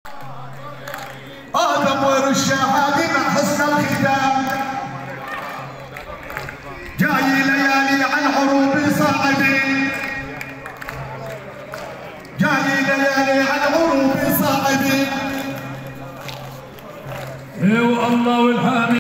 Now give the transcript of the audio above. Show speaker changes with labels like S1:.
S1: آدم والشهادة مع حسن الختام جاي ليالي عن عروب صاعدين جاي ليالي عن عروب صاعدين.
S2: اي والله والحامي